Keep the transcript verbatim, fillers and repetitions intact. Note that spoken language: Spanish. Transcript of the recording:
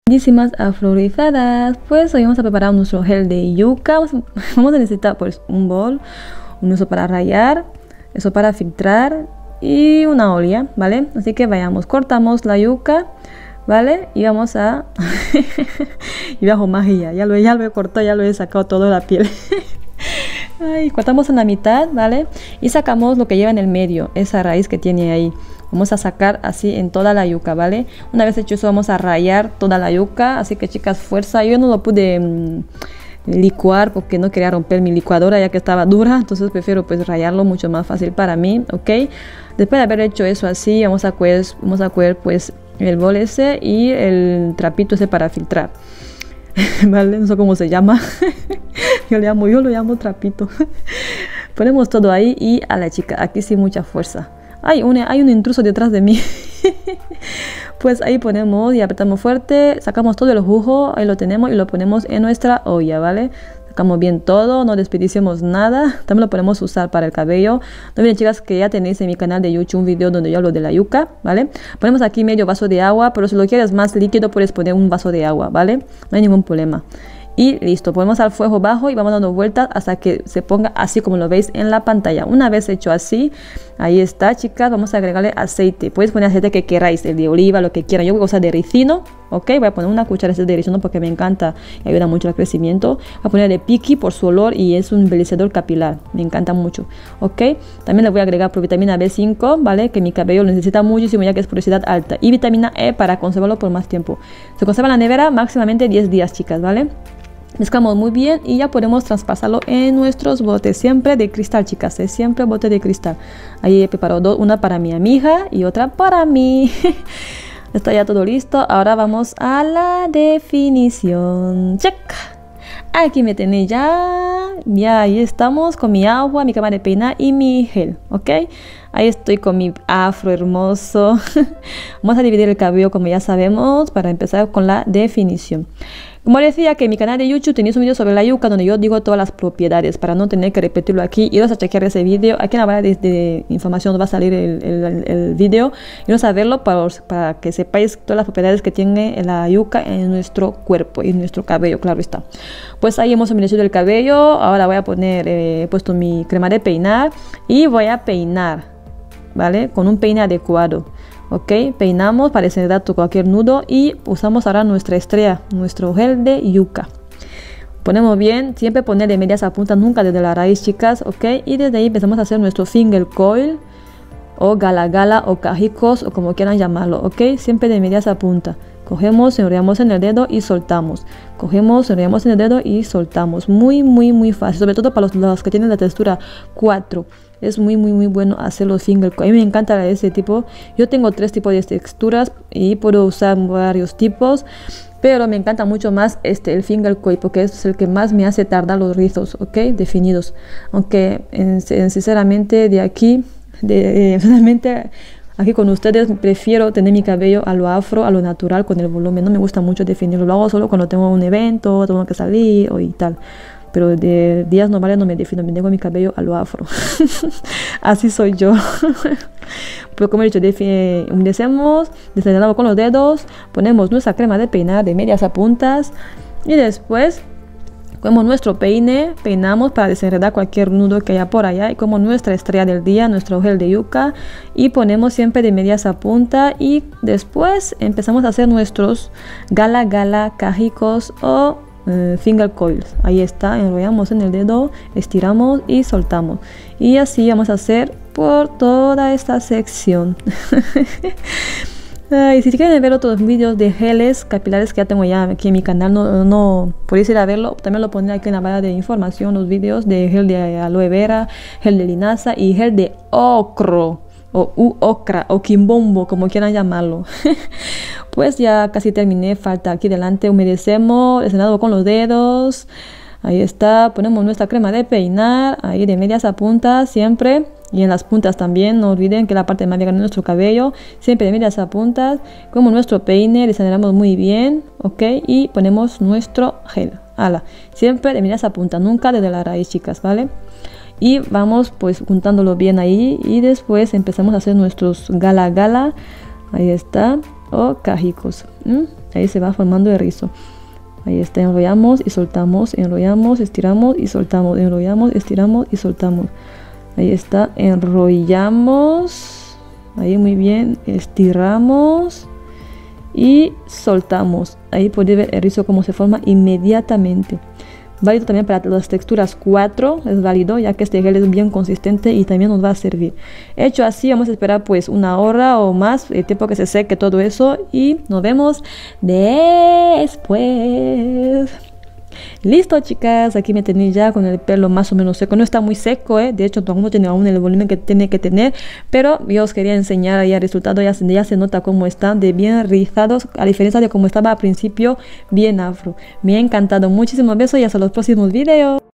Bellísimas afrorizadas, pues hoy vamos a preparar nuestro gel de yuca. Vamos a necesitar pues un bol, un uso para rallar, eso para filtrar y una olla, ¿vale? Así que vayamos, cortamos la yuca, ¿vale? Y vamos a... y bajo magia, ya lo, ya lo he cortado, ya lo he sacado todo de la piel. Ay, cortamos en la mitad, ¿vale? Y sacamos lo que lleva en el medio, esa raíz que tiene ahí. Vamos a sacar así en toda la yuca, ¿vale? Una vez hecho eso, vamos a rallar toda la yuca. Así que, chicas, fuerza. Yo no lo pude mmm, licuar porque no quería romper mi licuadora ya que estaba dura. Entonces prefiero pues rallarlo, mucho más fácil para mí, ¿ok? Después de haber hecho eso así, vamos a coger, vamos a coger pues el bol ese y el trapito ese para filtrar. ¿Vale? No sé cómo se llama. Yo le llamo, yo lo llamo trapito. Ponemos todo ahí y a la chica, aquí sí mucha fuerza. Hay un, hay un intruso detrás de mí. Pues ahí ponemos y apretamos fuerte, sacamos todo el jugo, ahí lo tenemos y lo ponemos en nuestra olla, ¿vale? Sacamos bien todo, no desperdiciemos nada. También lo podemos usar para el cabello. No olviden, chicas, que ya tenéis en mi canal de YouTube un video donde yo hablo de la yuca, ¿vale? Ponemos aquí medio vaso de agua, pero si lo quieres más líquido puedes poner un vaso de agua, ¿vale? No hay ningún problema. Y listo, ponemos al fuego bajo y vamos dando vueltas hasta que se ponga así como lo veis en la pantalla. Una vez hecho así, ahí está, chicas, vamos a agregarle aceite. Puedes poner aceite que queráis, el de oliva, lo que quieran. Yo voy a usar de ricino, ok, voy a poner una cuchara de ricino porque me encanta y ayuda mucho al crecimiento. Voy a poner de piqui por su olor y es un embellecedor capilar, me encanta mucho, ok. También le voy a agregar vitamina B cinco, vale, que mi cabello lo necesita muchísimo ya que es porosidad alta. Y vitamina E para conservarlo por más tiempo. Se conserva en la nevera máximamente diez días, chicas, vale. Mezclamos muy bien y ya podemos traspasarlo en nuestros botes, siempre de cristal, chicas, ¿eh? Siempre bote de cristal. Ahí he preparado dos, una para mi amiga y otra para mí. Está ya todo listo, ahora vamos a la definición. Check. Aquí me tenéis ya, ya ahí estamos con mi agua, mi cama de peinar y mi gel, ¿ok? Ahí estoy con mi afro hermoso. Vamos a dividir el cabello como ya sabemos para empezar con la definición. Como decía que en mi canal de YouTube tenéis un video sobre la yuca donde yo digo todas las propiedades para no tener que repetirlo aquí. Iros a chequear ese video. Aquí en la barra de, de información va a salir el, el, el video. Iros a verlo para, para que sepáis todas las propiedades que tiene la yuca en nuestro cuerpo y en nuestro cabello, claro está. Pues ahí hemos humedecido el cabello. Ahora voy a poner, eh, he puesto mi crema de peinar y voy a peinar, ¿vale? Con un peine adecuado. Ok, peinamos para desenredar cualquier nudo y usamos ahora nuestra estrella, nuestro gel de yuca. Ponemos bien, siempre poner de medias a punta, nunca desde la raíz, chicas, ok. Y desde ahí empezamos a hacer nuestro finger coil o gala gala o cajicos o como quieran llamarlo, ok. Siempre de medias a punta. Cogemos, enrollamos en el dedo y soltamos. Cogemos, enrollamos en el dedo y soltamos. Muy, muy, muy fácil. Sobre todo para los, los que tienen la textura cuatro. Es muy, muy, muy bueno hacer los finger coil. A mí me encanta ese tipo. Yo tengo tres tipos de texturas y puedo usar varios tipos. Pero me encanta mucho más este, el finger coil, porque es el que más me hace tardar los rizos, ¿ok? Definidos. Aunque, en, en, sinceramente, de aquí, de, eh, realmente... Aquí con ustedes prefiero tener mi cabello a lo afro, a lo natural, con el volumen. No me gusta mucho definirlo. Lo hago solo cuando tengo un evento, tengo que salir o y tal. Pero de días normales no me defino. Me tengo mi cabello a lo afro. Así soy yo. Pero como he dicho, humedecemos, desenredamos con los dedos. Ponemos nuestra crema de peinar de medias a puntas. Y después... como nuestro peine, peinamos para desenredar cualquier nudo que haya por allá. Y como nuestra estrella del día, nuestro gel de yuca. Y ponemos siempre de medias a punta. Y después empezamos a hacer nuestros gala gala, cajicos o eh, finger coils. Ahí está, enrollamos en el dedo, estiramos y soltamos. Y así vamos a hacer por toda esta sección. Y si quieren ver otros vídeos de geles capilares que ya tengo ya aquí en mi canal, no, no podéis ir a verlo. También lo pondré aquí en la barra de información, los vídeos de gel de aloe vera, gel de linaza y gel de ocro o u ocra o quimbombo, como quieran llamarlo. Pues ya casi terminé, falta aquí delante, humedecemos, desenredado con los dedos. Ahí está, ponemos nuestra crema de peinar, ahí de medias a puntas siempre. Y en las puntas también, no olviden que la parte más grande de nuestro cabello, siempre de medias a puntas. Como nuestro peine, desenredamos muy bien, ok. Y ponemos nuestro gel, ala, siempre de medias a puntas, nunca desde la raíz, chicas, ¿vale? Y vamos pues juntándolo bien ahí. Y después empezamos a hacer nuestros gala gala. Ahí está. o cajicos. ¿Mm? Ahí se va formando el rizo. Ahí está, enrollamos y soltamos, enrollamos, estiramos y soltamos, enrollamos, estiramos y soltamos. Ahí está, enrollamos, ahí muy bien, estiramos y soltamos. Ahí podéis ver el rizo cómo se forma inmediatamente. Válido también para las texturas cuatro, es válido ya que este gel es bien consistente y también nos va a servir. Hecho así, vamos a esperar pues una hora o más, el tiempo que se seque todo eso, y nos vemos después. Listo, chicas, aquí me tenéis ya con el pelo más o menos seco. No está muy seco, ¿eh? De hecho aún no tiene aún el volumen que tiene que tener, pero yo os quería enseñar ya el resultado. Ya, ya se nota cómo están de bien rizados, a diferencia de cómo estaba al principio, bien afro. Me ha encantado, muchísimos besos y hasta los próximos videos.